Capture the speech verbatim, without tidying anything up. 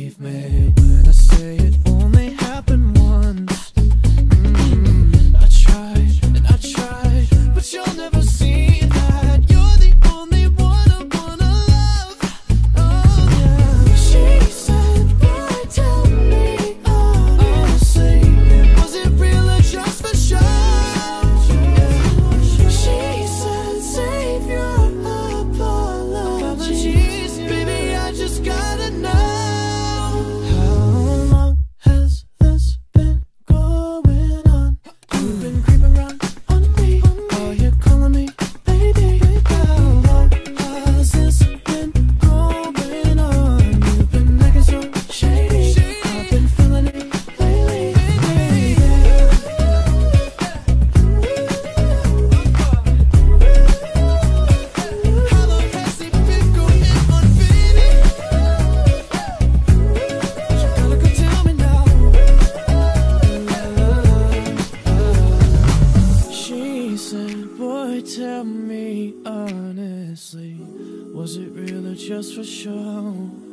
believe me when I say it only happened once. Mm, I tried and I tried, but you'll never see that. You're the only one I wanna love. Oh yeah. She said, boy, tell me honestly, was it real or just for show? She said, save your apologies, baby, I just gotta know. How long has this been going on? You've been creeping around on me. Are you calling me baby? How long has this been going on? You've been acting so shady. I've been feeling it lately, baby. How long has it been going on, baby? You gotta go tell me now. She said, boy, tell me honestly, was it real or just for show?